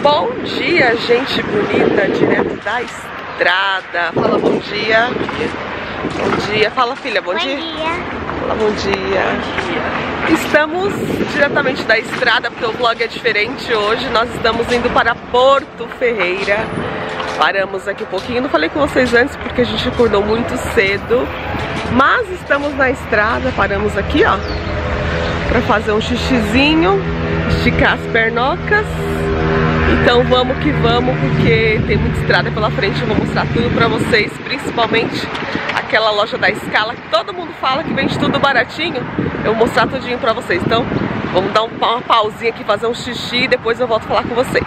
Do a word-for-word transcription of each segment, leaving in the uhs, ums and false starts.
Bom dia, gente bonita, direto da estrada. Fala bom dia. Bom dia. Fala, filha, bom, bom dia. dia. Fala bom dia. Bom dia. Estamos diretamente da estrada, porque o vlog é diferente hoje. Nós estamos indo para Porto Ferreira. Paramos aqui um pouquinho. Não falei com vocês antes porque a gente acordou muito cedo. Mas estamos na estrada. Paramos aqui, ó, para fazer um xixizinho, esticar as pernocas. Então vamos que vamos, porque tem muita estrada pela frente. Eu vou mostrar tudo pra vocês, principalmente aquela loja da Scala, que todo mundo fala que vende tudo baratinho. Eu vou mostrar tudinho pra vocês. Então vamos dar uma pausinha aqui, fazer um xixi e depois eu volto a falar com vocês.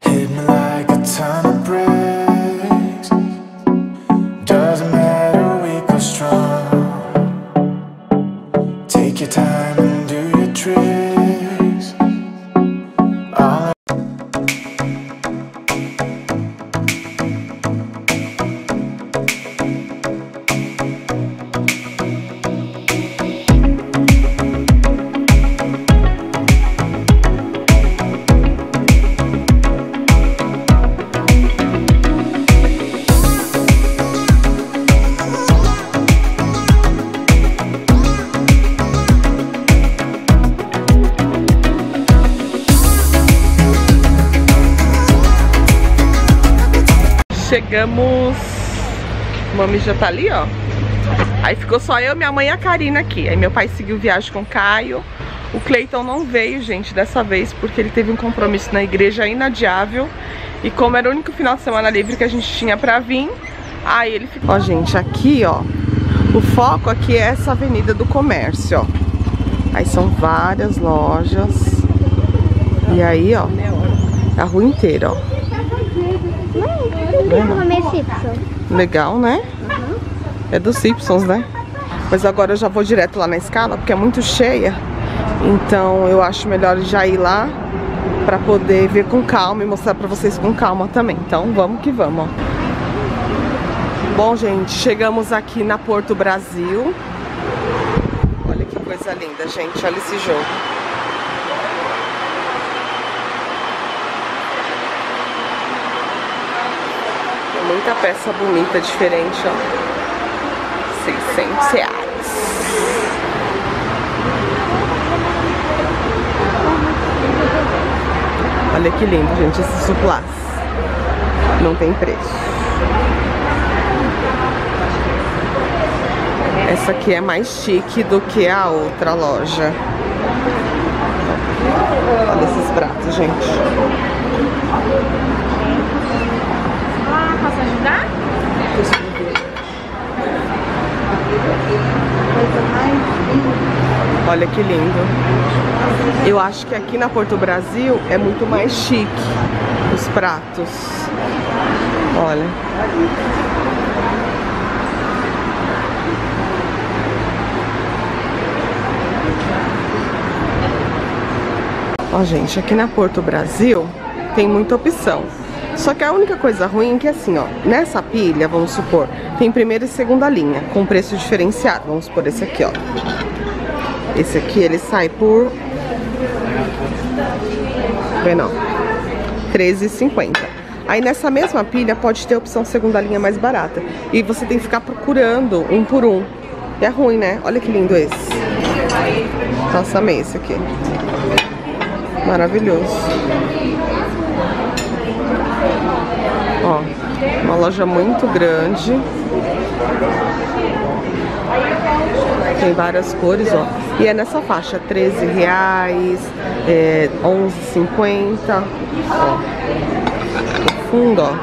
Chegamos, mami já tá ali, ó. Aí ficou só eu, minha mãe e a Karina aqui. Aí meu pai seguiu viagem com o Caio. O Cleiton não veio, gente, dessa vez, porque ele teve um compromisso na igreja inadiável. E como era o único final de semana livre que a gente tinha pra vir, aí ele ficou. Ó, gente, aqui, ó, o foco aqui é essa avenida do comércio, ó. Aí são várias lojas. E aí, ó, a rua inteira, ó. Legal, né? Uhum. É dos Simpsons, né? Mas agora eu já vou direto lá na Scala, porque é muito cheia. Então eu acho melhor já ir lá pra poder ver com calma e mostrar pra vocês com calma também. Então vamos que vamos, ó. Bom, gente, chegamos aqui na Porto Brasil. Olha que coisa linda, gente. Olha esse jogo. Muita peça bonita, diferente, ó. seiscentos reais. Olha que lindo, gente, esse suplás. Não tem preço. Essa aqui é mais chique do que a outra loja. Olha esses pratos, gente. Posso ajudar? Olha que lindo. Eu acho que aqui na Porto Brasil é muito mais chique os pratos. Olha. Ó, gente, aqui na Porto Brasil tem muita opção. Só que a única coisa ruim é que assim, ó, nessa pilha, vamos supor, tem primeira e segunda linha, com preço diferenciado. Vamos supor esse aqui, ó. Esse aqui, ele sai por... Vê não. treze reais e cinquenta centavos. Aí nessa mesma pilha pode ter a opção segunda linha mais barata. E você tem que ficar procurando um por um. E é ruim, né? Olha que lindo esse. Nossa, amei esse aqui. Maravilhoso. Ó, uma loja muito grande. Tem várias cores, ó. E é nessa faixa, treze reais, é, onze reais e cinquenta centavos. Ó, o fundo, ó.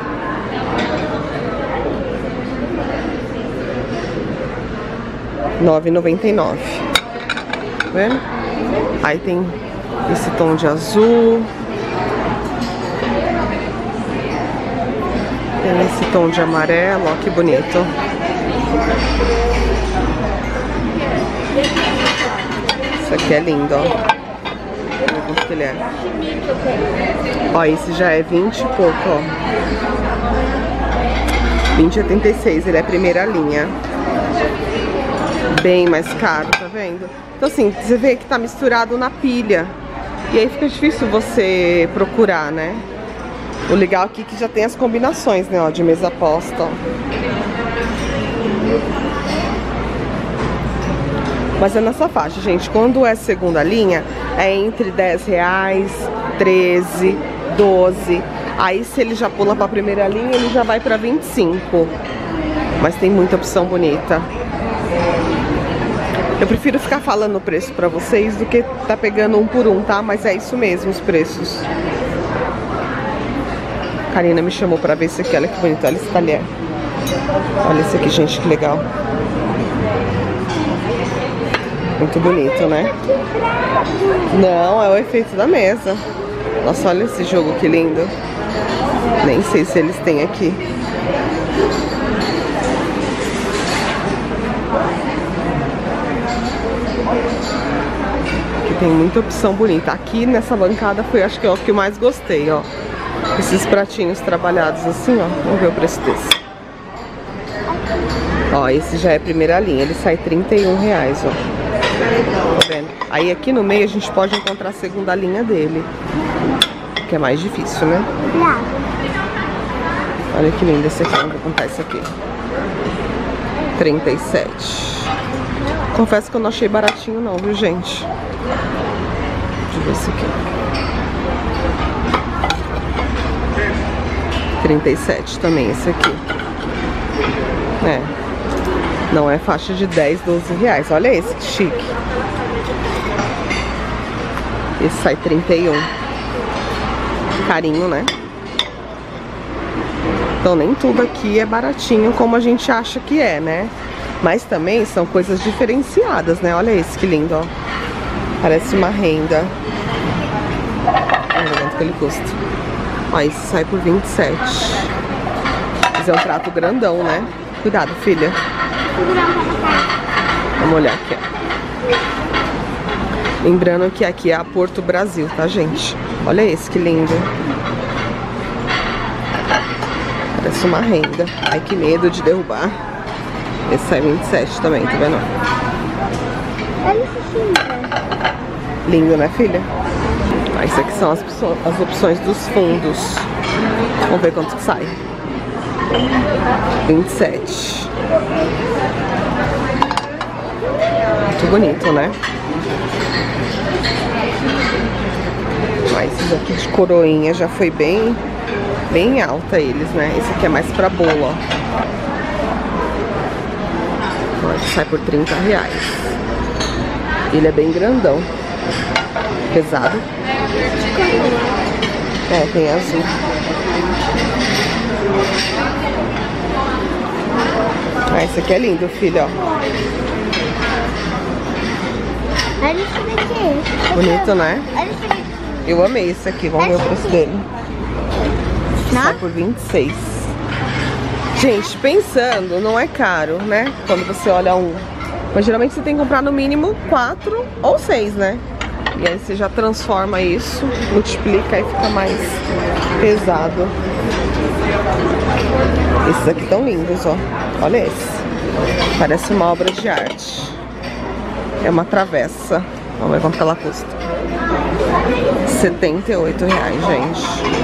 nove reais e noventa e nove centavos. Tá vendo? Aí tem esse tom de azul. Tem esse tom de amarelo, ó, que bonito. Isso aqui é lindo, ó. Olha como que ele é. Ó, esse já é vinte e pouco, ó. vinte e oitenta e seis, ele é primeira linha. Bem mais caro, tá vendo? Então assim, você vê que tá misturado na pilha. E aí fica difícil você procurar, né? O legal aqui é que já tem as combinações, né, ó, de mesa posta, ó. Mas é nessa faixa, gente. Quando é segunda linha, é entre dez reais, treze, doze. Aí se ele já pula pra primeira linha, ele já vai pra vinte e cinco. Mas tem muita opção bonita. Eu prefiro ficar falando o preço pra vocês do que tá pegando um por um, tá? Mas é isso mesmo, os preços. Karina me chamou pra ver esse aqui, olha que bonito, olha esse talher. Olha esse aqui, gente, que legal. Muito bonito, né? Não, é o efeito da mesa. Nossa, olha esse jogo, que lindo. Nem sei se eles têm aqui. Aqui tem muita opção bonita. Aqui nessa bancada foi, acho que é o que eu mais gostei, ó. Esses pratinhos trabalhados assim, ó. Vamos ver o preço desse. Ó, esse já é primeira linha. Ele sai trinta e um reais, ó. Tá vendo? Aí aqui no meio a gente pode encontrar a segunda linha dele, que é mais difícil, né? Olha que lindo esse aqui. Vamos contar esse aqui. trinta e sete. Confesso que eu não achei baratinho não, viu, gente? Deixa eu ver esse aqui. trinta e sete também esse aqui. É. Não é faixa de dez, doze reais. Olha esse, que chique. Esse sai trinta e um. Carinho, né? Então nem tudo aqui é baratinho como a gente acha que é, né? Mas também são coisas diferenciadas, né? Olha esse, que lindo, ó. Parece uma renda. Olha quanto que ele custa. Ó, esse sai por vinte e sete. Esse é um prato grandão, né? Cuidado, filha. Vamos olhar aqui, ó. Lembrando que aqui é a Porto Brasil, tá, gente? Olha esse, que lindo. Parece uma renda. Ai, que medo de derrubar. Esse sai vinte e sete também, tá vendo? Olha esse lindo. Lindo, né, filha? Ah, isso aqui são as, as opções dos fundos. Vamos ver quanto que sai. vinte e sete. Muito bonito, né? Ah, esses aqui de coroinha já foi bem, bem alta eles, né? Esse aqui é mais pra bolo, ó. Ele sai por trinta reais. Ele é bem grandão. Pesado. É, tem azul. Ah, esse aqui é lindo, filho, ó. Olha isso daqui. Bonito, né? Olha isso daqui. Eu amei esse aqui, vamos ver o preço dele. Sai por vinte e seis. Gente, pensando, não é caro, né? Quando você olha um. Mas geralmente você tem que comprar no mínimo quatro ou seis, né? E aí você já transforma isso, multiplica e fica mais pesado. Esses aqui estão lindos, ó. Olha esse. Parece uma obra de arte. É uma travessa. Vamos ver quanto que ela custa. setenta e oito reais, gente.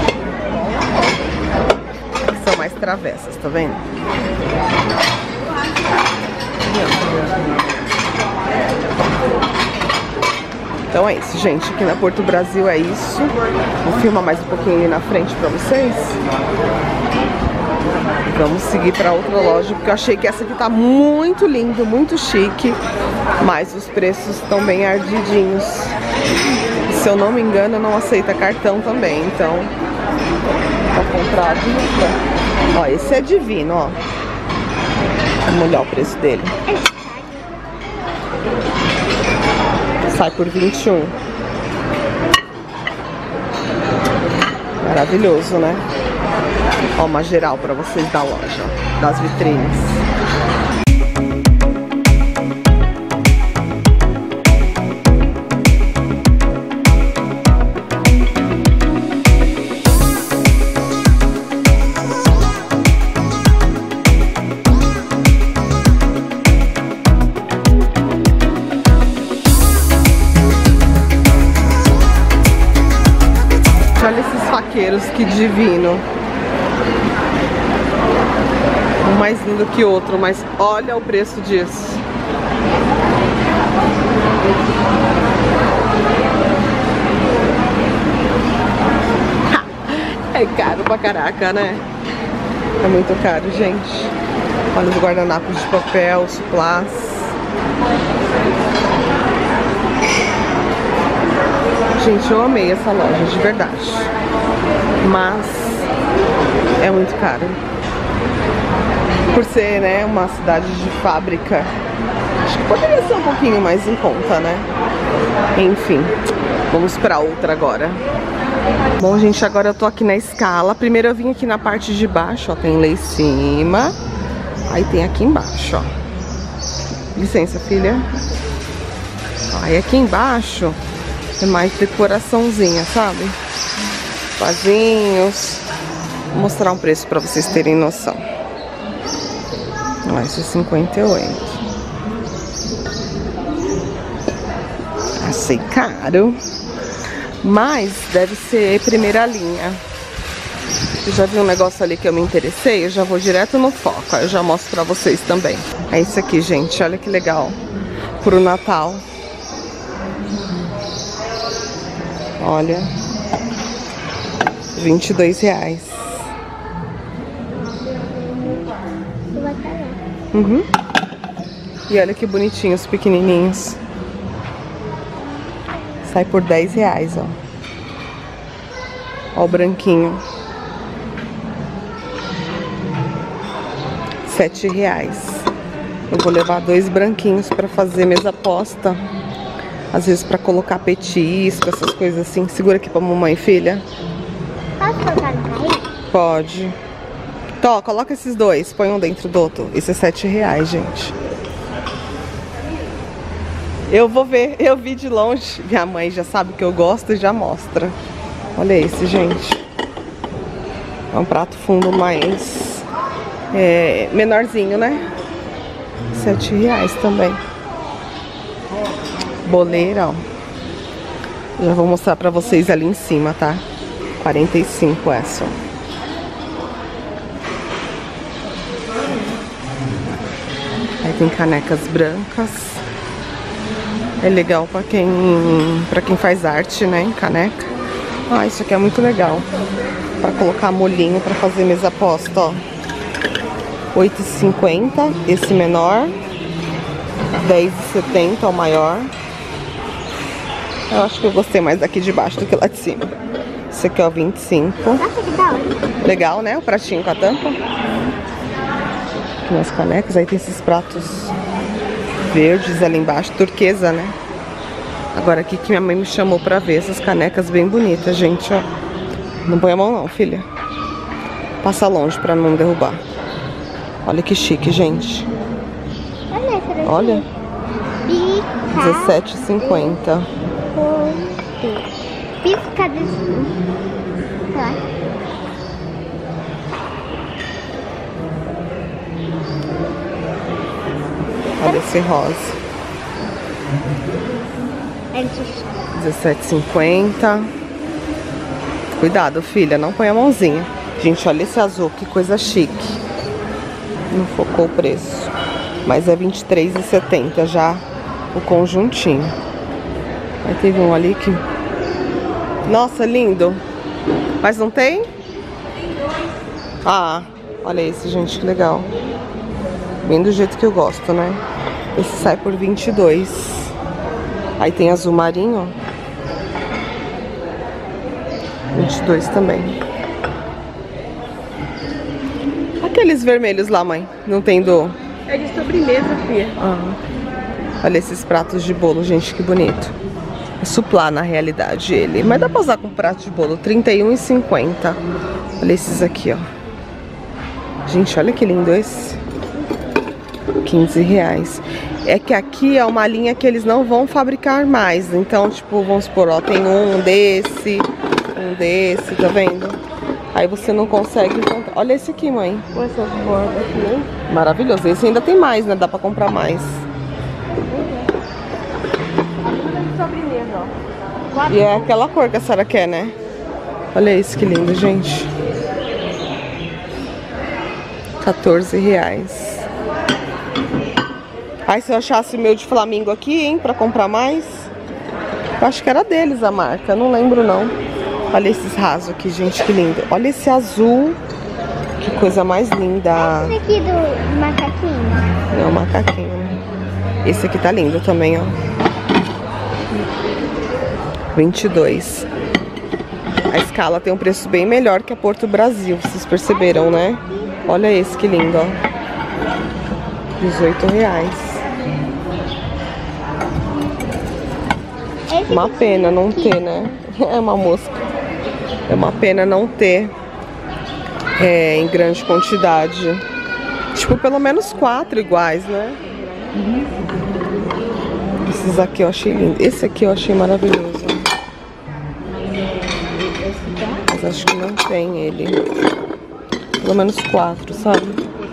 São mais travessas, tá vendo? Então é isso, gente. Aqui na Porto Brasil é isso. Vou filmar mais um pouquinho ali na frente pra vocês. Vamos seguir pra outra loja, porque eu achei que essa aqui tá muito lindo, muito chique. Mas os preços estão bem ardidinhos. Se eu não me engano, não aceita cartão também, então pra comprar à vista. Ó, esse é divino, ó. Vamos olhar o preço dele. Sai por vinte e um. Maravilhoso, né? Ó, uma geral pra vocês da loja, das vitrines. Que divino. Um mais lindo que outro, mas olha o preço disso. É caro pra caraca, né? É muito caro, gente. Olha os guardanapos de papel, suplás. Gente, eu amei essa loja, de verdade. Mas é muito caro. Por ser, né, uma cidade de fábrica, acho que poderia ser um pouquinho mais em conta, né? Enfim, vamos pra outra agora. Bom, gente, agora eu tô aqui na escala. Primeiro eu vim aqui na parte de baixo, ó, tem lá em cima. Aí tem aqui embaixo, ó. Licença, filha. Aí aqui embaixo é mais decoraçãozinha, sabe? Vasinhos. Vou mostrar um preço pra vocês terem noção. Ó, esse é cinquenta e oito. Achei caro. Mas deve ser primeira linha. Eu já vi um negócio ali que eu me interessei, eu já vou direto no foco. Aí eu já mostro pra vocês também. É isso aqui, gente. Olha que legal. Pro Natal. Olha. vinte e dois reais. Uhum. E olha que bonitinhos, pequenininhos. Sai por dez reais, ó. Ó o branquinho. sete reais. Eu vou levar dois branquinhos pra fazer mesa posta. Às vezes pra colocar petisco, essas coisas assim. Segura aqui pra mamãe, filha. Posso colocar no carrinho? Pode. Tó, coloca esses dois. Põe um dentro do outro. Esse é sete reais, gente. Eu vou ver. Eu vi de longe. Minha mãe já sabe que eu gosto e já mostra. Olha esse, gente. É um prato fundo mais... É, menorzinho, né? Sete reais também. Boleira, ó. Já vou mostrar pra vocês ali em cima, tá? quarenta e cinco essa, ó. Aí tem canecas brancas. É legal pra quem, pra quem faz arte, né? Em caneca. Ah, isso aqui é muito legal. Pra colocar molhinho pra fazer mesa posta, ó. oito e cinquenta, esse menor. dez e setenta o maior. Eu acho que eu gostei mais daqui de baixo do que lá de cima. Esse aqui é o vinte e cinco. Nossa, que da hora. Legal, né? O pratinho com a tampa. Aqui nas canecas. Aí tem esses pratos verdes ali embaixo. Turquesa, né? Agora aqui que minha mãe me chamou pra ver essas canecas bem bonitas, gente, ó. Não põe a mão não, filha. Passa longe pra não derrubar. Olha que chique, gente. Olha. dezessete e cinquenta. Pisca desse. Olha esse rosa. dezessete e cinquenta. Cuidado, filha, não põe a mãozinha. Gente, olha esse azul, que coisa chique. Não focou o preço. Mas é vinte e três e setenta já o conjuntinho. Aí teve um ali que... Nossa, lindo. Mas não tem? Ah, olha esse, gente, que legal. Bem do jeito que eu gosto, né? Esse sai por vinte e dois. Aí tem azul marinho. vinte e dois também. Aqueles vermelhos lá, mãe. Não tem do... É de sobremesa, filha. Ah. Olha esses pratos de bolo, gente, que bonito. É suplá, na realidade, ele. Mas dá pra usar com prato de bolo. trinta e um e cinquenta. Olha esses aqui, ó. Gente, olha que lindo esse. quinze reais. É que aqui é uma linha que eles não vão fabricar mais. Então, tipo, vamos supor, ó, tem um desse, um desse, tá vendo? Aí você não consegue encontrar. Olha esse aqui, mãe. Com essas bordas aqui, hein? Maravilhoso. Esse ainda tem mais, né? Dá pra comprar mais. Sobremesa, ó. E é aquela cor que a senhora quer, né? Olha isso que lindo, gente. quatorze reais. Ai, se eu achasse o meu de Flamingo aqui, hein, pra comprar mais. Eu acho que era deles a marca, não lembro não. Olha esses rasos aqui, gente, que lindo. Olha esse azul. Que coisa mais linda. Esse aqui do macaquinho. Não, macaquinho, né? Esse aqui tá lindo também, ó. vinte e dois. A Scala tem um preço bem melhor que a Porto Brasil, vocês perceberam, né? Olha esse que lindo, ó. dezoito reais. Uma pena não ter, né? É uma mosca. É uma pena não ter é, em grande quantidade. Tipo, pelo menos quatro iguais, né? Esses aqui eu achei lindo. Esse aqui eu achei maravilhoso. Mas acho que não tem ele. Pelo menos quatro, sabe?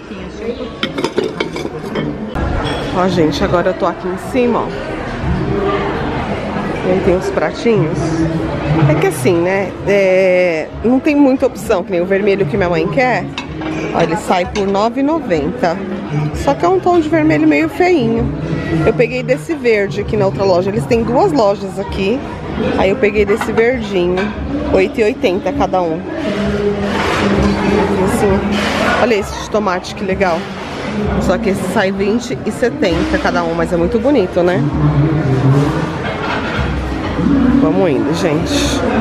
Ó, gente, agora eu tô aqui em cima, ó. E aí tem os pratinhos. É que assim, né? É... não tem muita opção, que nem o vermelho que minha mãe quer. Ó, ele sai por nove reais e noventa centavos. Só que é um tom de vermelho meio feinho. Eu peguei desse verde aqui na outra loja. Eles têm duas lojas aqui. Aí eu peguei desse verdinho. oito reais e oitenta centavos cada um. Assim. Olha esse de tomate, que legal. Só que esse sai vinte reais e setenta centavos cada um. Mas é muito bonito, né? Vamos indo, gente.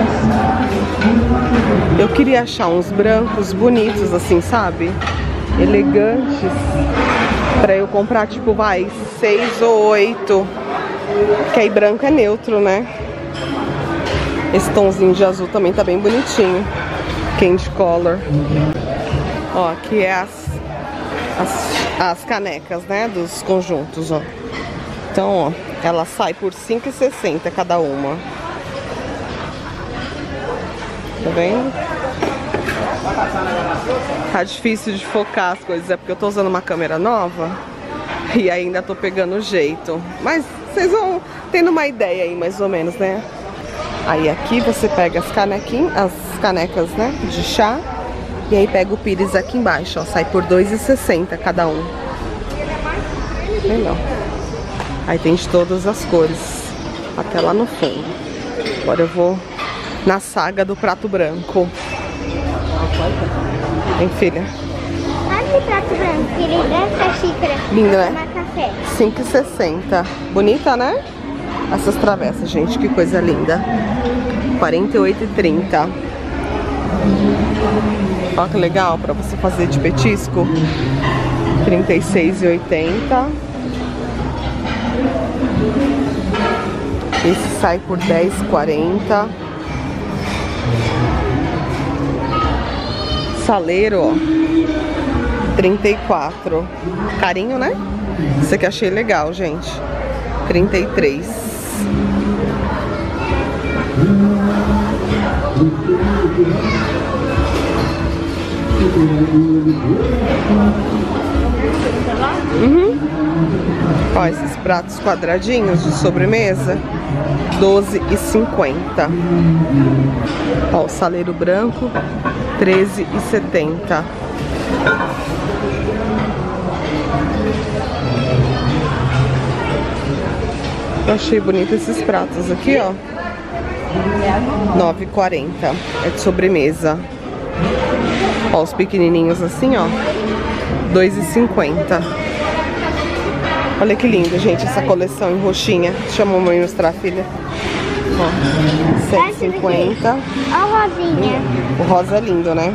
Eu queria achar uns brancos bonitos, assim, sabe? Elegantes. Pra eu comprar, tipo, vai, seis ou oito. Que aí branco é neutro, né? Esse tomzinho de azul também tá bem bonitinho. Candy color. Ó, aqui é as, as, as canecas, né? Dos conjuntos, ó. Então, ó, ela sai por cinco reais e sessenta centavos cada uma. Tá vendo? Tá difícil de focar as coisas, é porque eu tô usando uma câmera nova e ainda tô pegando o jeito. Mas vocês vão tendo uma ideia aí, mais ou menos, né? Aí aqui você pega as canequinhas, as canecas, né, de chá. E aí pega o pires aqui embaixo, ó, sai por dois reais e sessenta centavos cada um. Legal. Aí tem de todas as cores, até lá no fundo. Agora eu vou na saga do prato branco. Hein, filha? Olha esse prato branco, que lindo, essa xícara. Lindo, né? Tomar café. cinco reais e sessenta centavos. Bonita, né? Essas travessas, gente, que coisa linda. quarenta e oito reais e trinta centavos. Olha que legal, pra você fazer de petisco. trinta e seis reais e oitenta centavos. Esse sai por dez reais e quarenta centavos. Saleiro, ó, trinta e quatro reais. Carinho, né? Esse aqui achei legal, gente. trinta e três reais. Uhum. Ó, esses pratos quadradinhos de sobremesa, doze reais e cinquenta centavos. Ó, o saleiro branco, treze reais e setenta centavos. Eu achei bonito esses pratos aqui, ó. nove reais e quarenta centavos. É de sobremesa. Ó, os pequenininhos assim, ó. dois reais e cinquenta centavos. Olha que lindo, gente, essa coleção em roxinha. Deixa a mamãe mostrar, filha. Ó, sete reais e cinquenta centavos. Olha o rosinha. O rosa é lindo, né?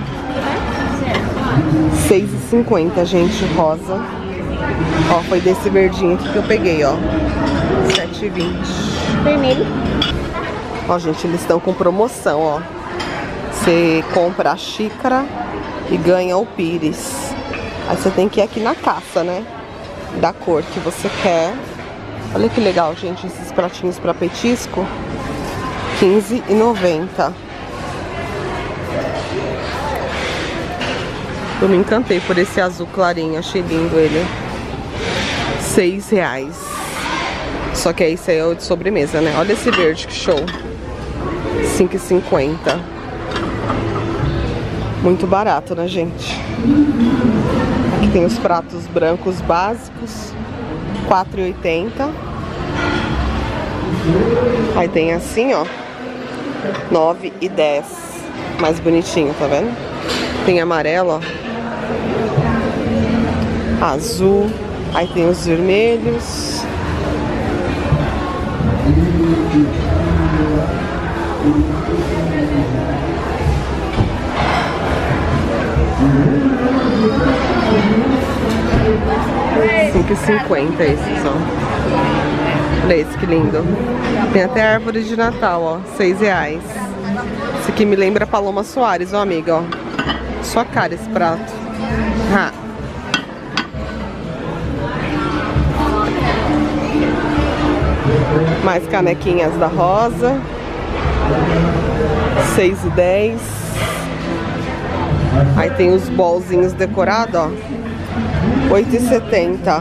seis reais e cinquenta centavos, gente, rosa. Ó, foi desse verdinho aqui que eu peguei, ó. sete reais e vinte centavos. Vermelho. Ó, gente, eles estão com promoção, ó. Você compra a xícara e ganha o pires. Aí você tem que ir aqui na caça, né? Da cor que você quer. Olha que legal, gente, esses pratinhos para petisco. quinze reais e noventa centavos. Eu me encantei por esse azul clarinho, achei lindo ele. seis reais. Só que esse aí é o de sobremesa, né? Olha esse verde, que show. cinco reais e cinquenta centavos. Muito barato, né, gente? Aqui tem os pratos brancos básicos, quatro reais e oitenta centavos. Aí tem assim, ó, nove e dez. Mais bonitinho, tá vendo? Tem amarelo, ó. Azul. Aí tem os vermelhos. cinco e cinquenta esses, ó. Olha esse que lindo. Tem até árvore de Natal, ó. seis reais. Esse aqui me lembra Paloma Soares, ó, amiga, ó. Sua cara esse prato. Ah. Mais canequinhas da Rosa. seis e dez. Aí tem os bolzinhos decorados, ó. oito e setenta.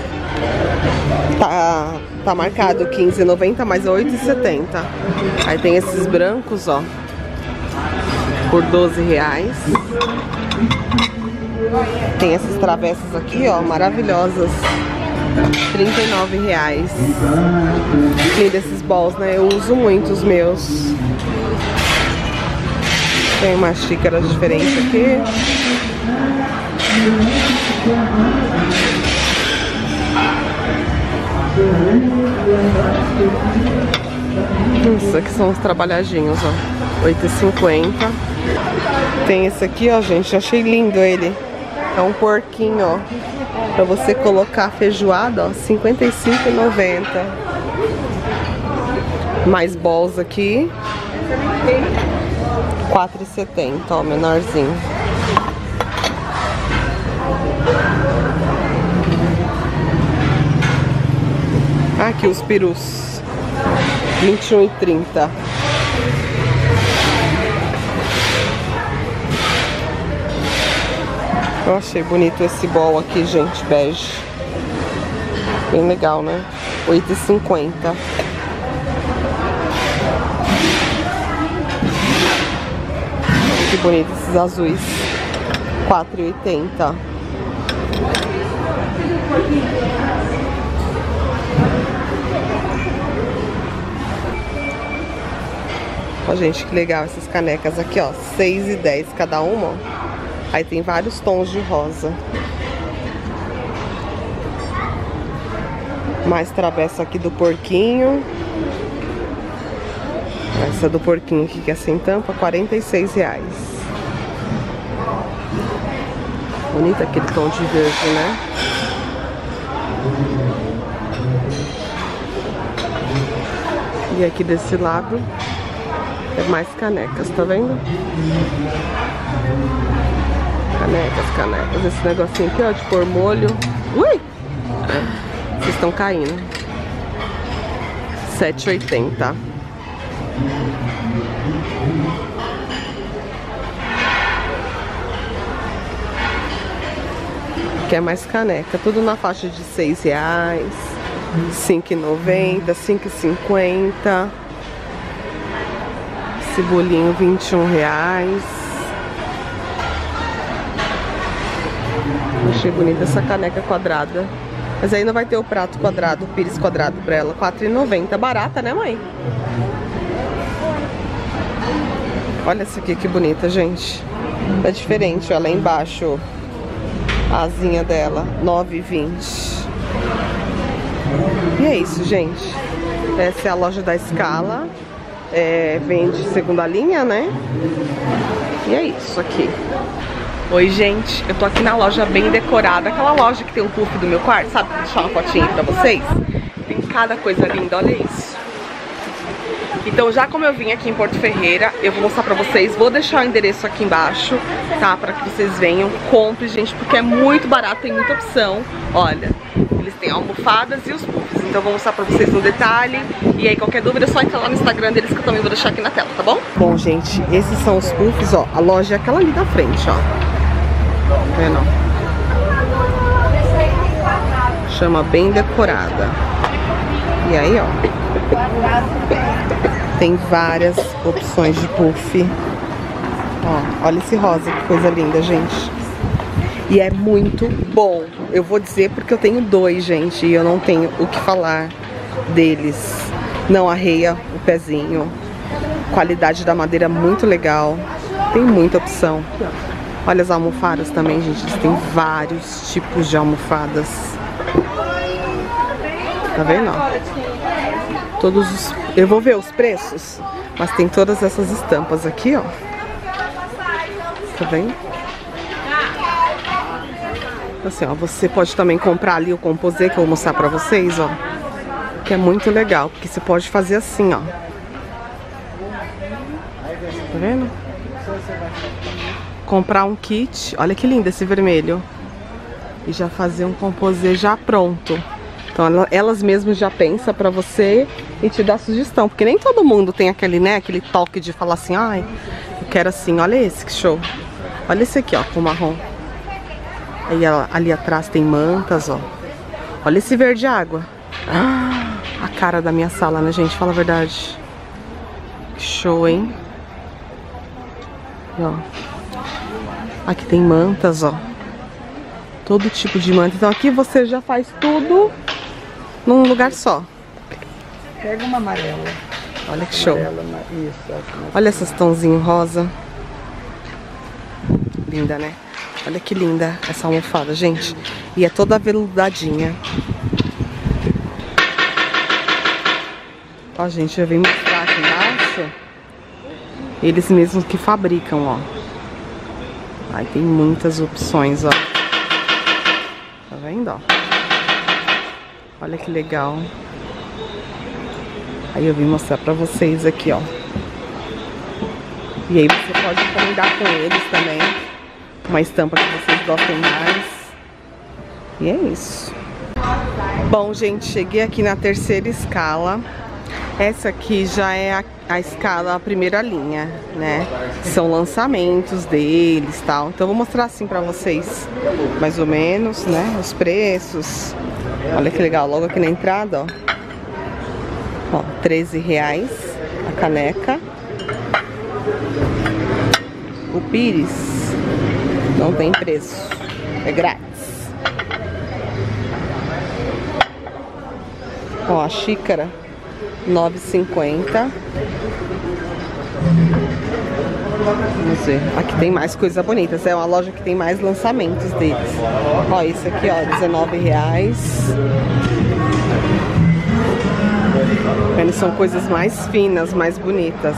Tá, tá marcado quinze e noventa, mas é oito e setenta. Aí tem esses brancos, ó, por doze reais. Tem essas travessas aqui, ó, maravilhosas, trinta e nove reais. Lindo esses bols, né? Eu uso muito os meus. Tem umas xícaras diferentes aqui. Isso aqui são os trabalhadinhos, ó, oito e cinquenta. Tem esse aqui, ó, gente, achei lindo ele. É um porquinho, ó, pra você colocar feijoada, ó, cinquenta e cinco reais e noventa centavos. Mais balls aqui, quatro reais e setenta centavos, ó, menorzinho. Aqui os perus, vinte e um reais e trinta centavos. Eu achei bonito esse bowl aqui, gente, bege. Bem legal, né? oito e cinquenta. Que bonito esses azuis. quatro reais e oitenta. Ó, gente, que legal essas canecas aqui, ó. seis e dez cada uma, ó. Aí tem vários tons de rosa. Mais travessa aqui do porquinho. Essa do porquinho aqui que é sem tampa, quarenta e seis reais. Bonito aquele tom de verde, né? E aqui desse lado é mais canecas, tá vendo? Canecas, canecas. Esse negocinho aqui, ó, de pôr molho. Ui! Vocês estão caindo. sete reais e oitenta centavos. Quer mais caneca? Tudo na faixa de seis reais, cinco reais e noventa centavos, cinco reais e cinquenta centavos. Esse bolinho, vinte e um reais. Achei bonita essa caneca quadrada. Mas aí não vai ter o prato quadrado, o pires quadrado pra ela. quatro reais e noventa centavos. Barata, né, mãe? Olha essa aqui que bonita, gente. É diferente, ó, lá embaixo. A asinha dela, nove reais e vinte centavos. E é isso, gente. Essa é a loja da Scala. É, vende segunda linha, né? E é isso aqui. Oi, gente, eu tô aqui na loja bem decorada. Aquela loja que tem um puff do meu quarto, sabe? Vou deixar uma fotinha pra vocês. Tem cada coisa linda, olha isso. Então, já como eu vim aqui em Porto Ferreira, eu vou mostrar pra vocês. Vou deixar o endereço aqui embaixo, tá? Pra que vocês venham, compre, gente, porque é muito barato, tem muita opção. Olha, eles têm almofadas e os puffs. Então eu vou mostrar pra vocês no detalhe. E aí qualquer dúvida é só entrar lá no Instagram deles, que eu também vou deixar aqui na tela, tá bom? Bom, gente, esses são os puffs, ó. A loja é aquela ali da frente, ó. Tá vendo? Chama Bem Decorada. E aí, ó, tem várias opções de puff. Ó, olha esse rosa, que coisa linda, gente. E é muito bom. Eu vou dizer porque eu tenho dois, gente, e eu não tenho o que falar deles. Não arreia o pezinho. Qualidade da madeira muito legal. Tem muita opção. Olha as almofadas também, gente. Eles têm vários tipos de almofadas. Tá vendo? Ó? Todos os... Eu vou ver os preços, mas tem todas essas estampas aqui, ó. Tá vendo? Assim, ó, você pode também comprar ali o composê que eu vou mostrar pra vocês, ó. Que é muito legal, porque você pode fazer assim, ó. Tá vendo? Comprar um kit, olha que lindo esse vermelho. E já fazer um composê já pronto. Então elas mesmas já pensam pra você e te dá sugestão. Porque nem todo mundo tem aquele, né, aquele toque de falar assim, ai, eu quero assim, olha esse, que show. Olha esse aqui, ó, com marrom. Aí ali atrás tem mantas, ó. Olha esse verde água. Ah, a cara da minha sala, né, gente? Fala a verdade. Que show, hein? E, ó. Aqui tem mantas, ó. Todo tipo de manta. Então aqui você já faz tudo num lugar só. Pega uma amarela. Olha que show. Amarela, isso, olha essas tãozinho rosa. Linda, né? Olha que linda essa almofada, gente. E é toda aveludadinha. Ó, gente, eu vim mostrar aqui embaixo. Eles mesmos que fabricam, ó. Aí tem muitas opções, ó. Tá vendo, ó? Olha que legal. Aí eu vim mostrar pra vocês aqui, ó. E aí você pode encomendar com eles também. Uma estampa que vocês gostem mais. E é isso. Bom, gente, cheguei aqui na terceira escala. Essa aqui já é a, a escala, a primeira linha, né? São lançamentos deles e tal. Então eu vou mostrar assim pra vocês, mais ou menos, né? Os preços. Olha que legal, logo aqui na entrada, ó. Ó, treze reais a caneca. O pires não tem preço, é grátis. Ó, a xícara, nove reais e cinquenta centavos. Vamos ver, aqui tem mais coisas bonitas. É uma loja que tem mais lançamentos deles. Ó, esse aqui, ó, dezenove reais. Eles são coisas mais finas, mais bonitas.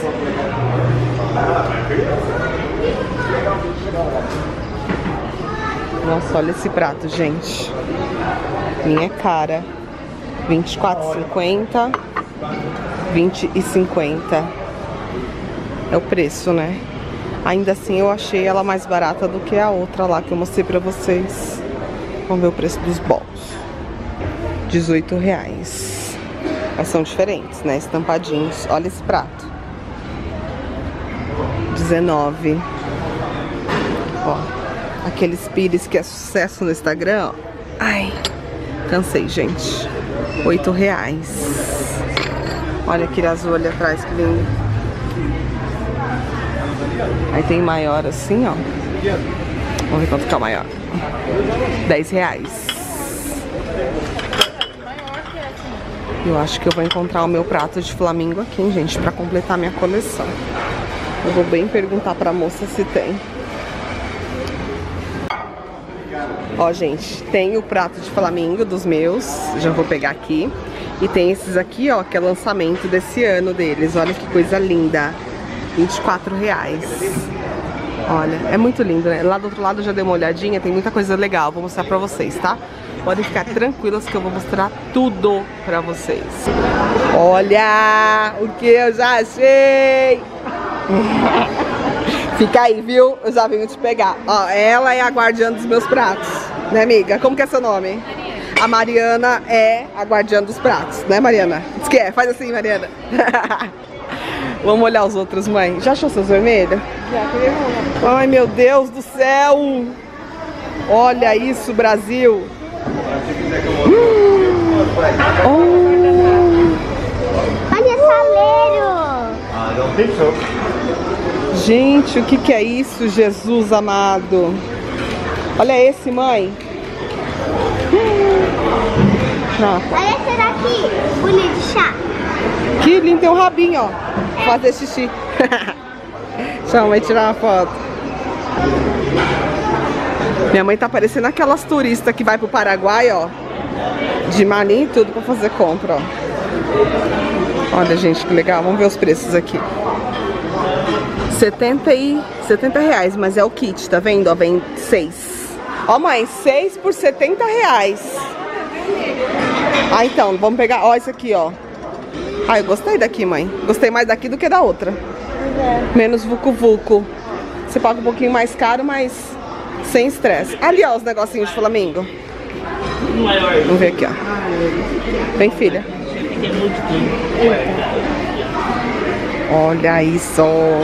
Nossa, olha esse prato, gente. Minha cara. vinte e quatro reais e cinquenta centavos. vinte e cinquenta centavos. É o preço, né? Ainda assim eu achei ela mais barata do que a outra lá que eu mostrei pra vocês. Vamos ver o preço dos bolos. dezoito reais. Mas são diferentes, né? Estampadinhos. Olha esse prato. dezenove reais. Ó. Aqueles pires que é sucesso no Instagram, ó. Ai, cansei, gente. oito reais. Olha aquele azul ali atrás, que lindo. Aí tem maior assim, ó. Vamos ver quanto que é o maior. dez reais. Eu acho que eu vou encontrar o meu prato de flamingo aqui, hein, gente, pra completar minha coleção. Eu vou bem perguntar pra moça se tem. Ó, gente, tem o prato de flamingo dos meus, já vou pegar aqui. E tem esses aqui, ó, que é lançamento desse ano deles. Olha que coisa linda. vinte e quatro reais. Olha, é muito lindo, né? Lá do outro lado eu já dei uma olhadinha, tem muita coisa legal. Vou mostrar pra vocês, tá? Podem ficar tranquilas que eu vou mostrar tudo pra vocês. Olha o que eu já achei! Fica aí, viu? Eu já venho te pegar. Ó, ela é a guardiã dos meus pratos, né, amiga? Como que é seu nome? A Mariana é a guardiã dos pratos, né, Mariana? Diz que é, faz assim, Mariana. Vamos olhar os outros, mãe. Já achou seus vermelhos? Já, ai, meu Deus do céu! Olha isso, Brasil! Hum. Oh. Olha, saleiro! Ah, don't think so. Gente, o que que é isso, Jesus amado? Olha esse, mãe. Chá. Olha esse daqui, bonito de chá. Que lindo, tem um rabinho, ó. Fazer xixi. Deixa a mãe tirar uma foto. Minha mãe tá parecendo aquelas turistas que vai pro Paraguai, ó. De malinha e tudo pra fazer compra, ó. Olha, gente, que legal. Vamos ver os preços aqui. setenta e setenta reais, mas é o kit, tá vendo? Ó, vem seis. Ó, mãe, seis por setenta reais. Ah, então, vamos pegar, ó, esse aqui, ó. Ah, eu gostei daqui, mãe. Gostei mais daqui do que da outra. É. Menos vucu-vucu. Você paga um pouquinho mais caro, mas sem estresse. Ali, ó, os negocinhos de Flamengo. Vamos ver aqui, ó. Vem, filha. Olha isso.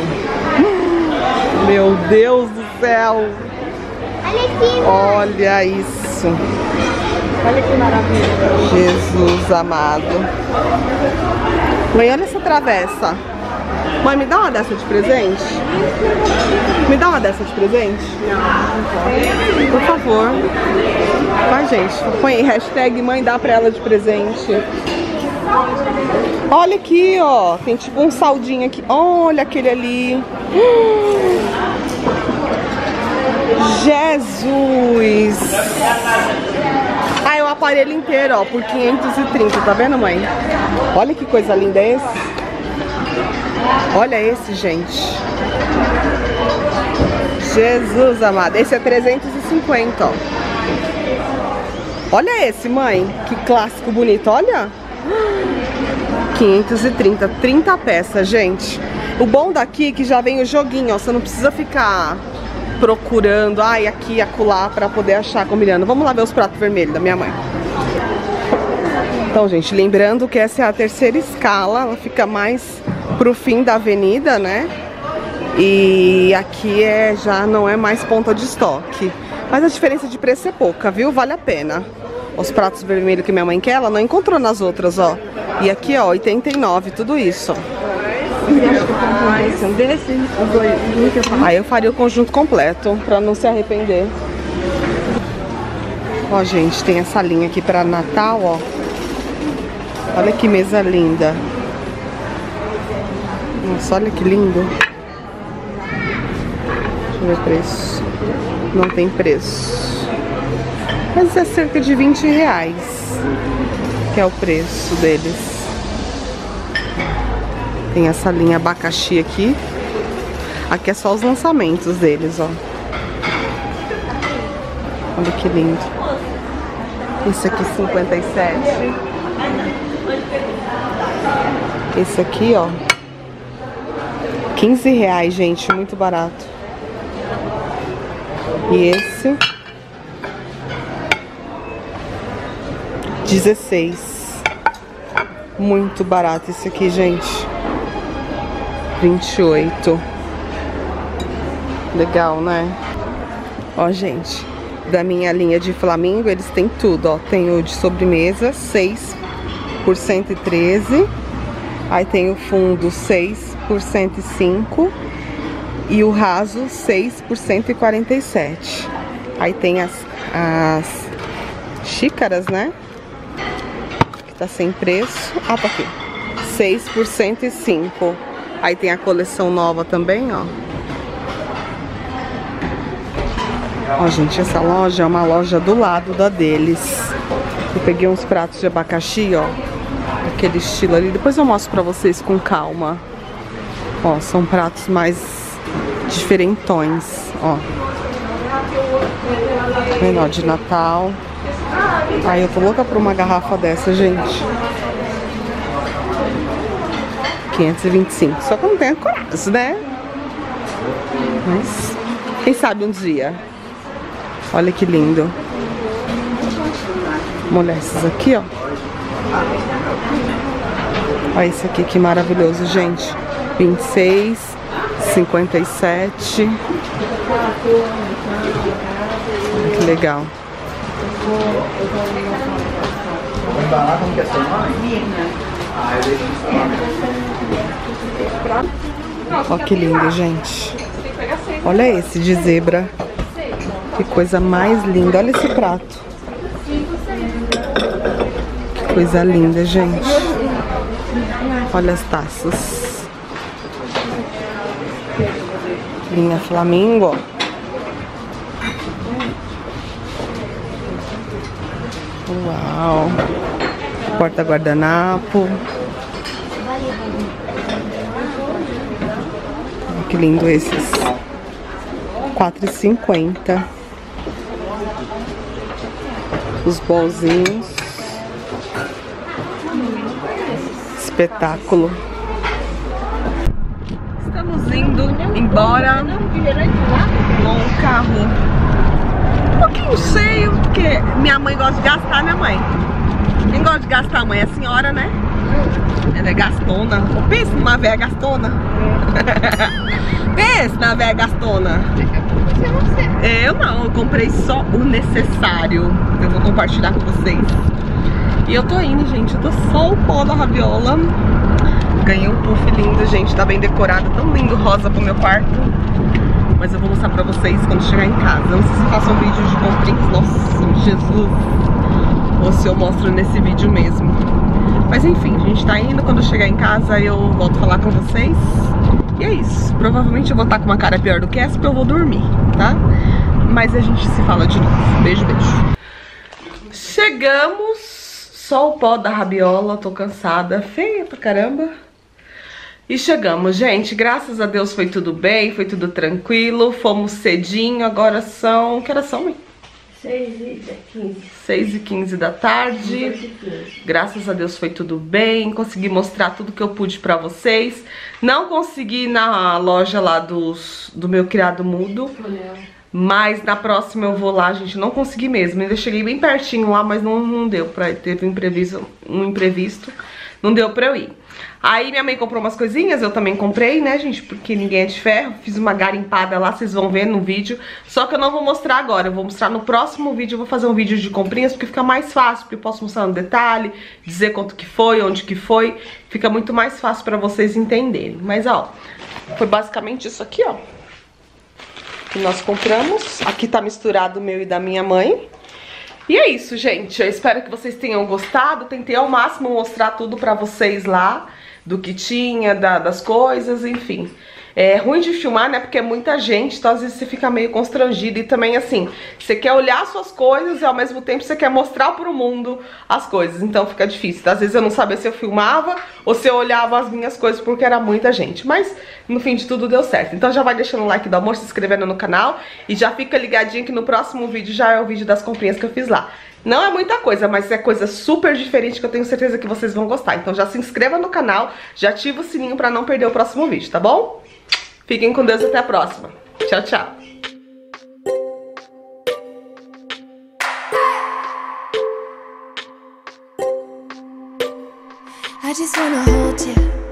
Meu Deus do céu. Olha aqui. Olha isso. Olha que maravilha. Jesus amado. Mãe, olha essa travessa. Mãe, me dá uma dessa de presente? Me dá uma dessa de presente? Por favor. Vai, gente. Põe aí, hashtag mãe dá pra ela de presente. Olha aqui, ó. Tem tipo um saldinho aqui. Olha aquele ali. Jesus. Ah, é o aparelho inteiro, ó, por quinhentos e trinta, tá vendo, mãe? Olha que coisa linda esse. Olha esse, gente. Jesus amado. Esse é trezentos e cinquenta, ó. Olha esse, mãe. Que clássico bonito, olha. quinhentos e trinta, trinta peças, gente. O bom daqui é que já vem o joguinho, ó. Você não precisa ficar procurando, ai, aqui, acolá, pra poder achar combinando. Vamos lá ver os pratos vermelhos da minha mãe. Então, gente, lembrando que essa é a terceira escala. Ela fica mais pro fim da avenida, né? E aqui é, já não é mais ponta de estoque. Mas a diferença de preço é pouca, viu? Vale a pena. Os pratos vermelhos que minha mãe quer, ela não encontrou nas outras, ó. E aqui, ó, oitenta e nove, tudo isso, ó. Aí eu faria o conjunto completo, pra não se arrepender. Ó, gente, tem essa linha aqui pra Natal, ó. Olha que mesa linda. Nossa, olha que lindo. Deixa eu ver o preço. Não tem preço. Mas é cerca de vinte reais, que é o preço deles. Tem essa linha abacaxi aqui. Aqui é só os lançamentos deles, ó. Olha que lindo. Esse aqui cinquenta e sete. Esse aqui, ó, quinze reais, gente, muito barato. E esse dezesseis. Muito barato esse aqui, gente. vinte e oito. Legal, né? Ó, gente, da minha linha de Flamingo, eles têm tudo, ó. Tem o de sobremesa, seis por cento e treze. Aí tem o fundo, seis por cento e cinco. E o raso, seis por cento e quarenta e sete. Aí tem as, as xícaras, né? Que tá sem preço. Ah, tá aqui. seis por cento e cinco. Aí tem a coleção nova também, ó. Ó, gente, essa loja é uma loja do lado da deles. Eu peguei uns pratos de abacaxi, ó. Aquele estilo ali. Depois eu mostro pra vocês com calma. Ó, são pratos mais diferentões, ó. Menor de Natal. Ai, eu tô louca por uma garrafa dessa, gente. quinhentos e vinte e cinco. Só que eu não tenho coragem, né? Mas quem sabe um dia. Olha que lindo. Olha esses aqui, ó. Olha esse aqui, que maravilhoso, gente. vinte e seis, cinquenta e sete. Olha que legal. Ó que lindo, gente. Olha esse de zebra. Que coisa mais linda. Olha esse prato. Que coisa linda, gente. Olha as taças. Linha Flamingo. Uau. Porta guardanapo. Que lindo esses. quatro e cinquenta. Os bolzinhos. Espetáculo. Estamos indo embora com o carro um pouquinho cheio, porque minha mãe gosta de gastar, minha mãe. Quem gosta de gastar, mãe? É a senhora, né? Ela é gastona. Pensa numa véia gastona. Pensa na véia gastona. Eu não, eu comprei só o necessário. Eu vou compartilhar com vocês. E eu tô indo, gente. Eu tô só o pó da rabiola. Ganhei um puff lindo, gente. Tá bem decorado, tão lindo, rosa pro meu quarto. Mas eu vou mostrar pra vocês quando chegar em casa. Não sei se eu faço um vídeo de comprinhas. Nossa, Jesus. Ou se eu mostro nesse vídeo mesmo. Mas enfim, a gente tá indo. Quando eu chegar em casa eu volto a falar com vocês. E é isso. Provavelmente eu vou estar com uma cara pior do que essa, porque eu vou dormir, tá? Mas a gente se fala de novo. Beijo, beijo. Chegamos. Só o pó da rabiola. Tô cansada. Feia pra caramba. E chegamos, gente. Graças a Deus foi tudo bem. Foi tudo tranquilo. Fomos cedinho. Agora são... Que horas são, mãe? seis e quinze. seis e quinze da tarde. Graças a Deus foi tudo bem. Consegui mostrar tudo que eu pude pra vocês. Não consegui ir na loja lá dos, do meu criado mudo. Mas na próxima eu vou lá, gente. Não consegui mesmo. Ainda cheguei bem pertinho lá, mas não, não deu pra... Teve um imprevisto, um imprevisto. Não deu pra eu ir. Aí minha mãe comprou umas coisinhas, eu também comprei, né, gente? Porque ninguém é de ferro. Fiz uma garimpada lá, vocês vão ver no vídeo. Só que eu não vou mostrar agora, eu vou mostrar no próximo vídeo. Eu vou fazer um vídeo de comprinhas, porque fica mais fácil. Porque eu posso mostrar no detalhe, dizer quanto que foi, onde que foi. Fica muito mais fácil pra vocês entenderem. Mas, ó, foi basicamente isso aqui, ó, que nós compramos. Aqui tá misturado o meu e da minha mãe. E é isso, gente. Eu espero que vocês tenham gostado. Tentei ao máximo mostrar tudo pra vocês lá. Do que tinha, da, das coisas, enfim. É ruim de filmar, né? Porque é muita gente, então às vezes você fica meio constrangido. E também, assim, você quer olhar suas coisas e ao mesmo tempo você quer mostrar pro mundo as coisas. Então fica difícil. Às vezes eu não sabia se eu filmava ou se eu olhava as minhas coisas, porque era muita gente. Mas no fim de tudo deu certo. Então já vai deixando o like do amor, se inscrevendo no canal. E já fica ligadinho que no próximo vídeo já é o vídeo das comprinhas que eu fiz lá. Não é muita coisa, mas é coisa super diferente que eu tenho certeza que vocês vão gostar. Então já se inscreva no canal, já ativa o sininho pra não perder o próximo vídeo, tá bom? Fiquem com Deus e até a próxima. Tchau, tchau. I just wanna hold you.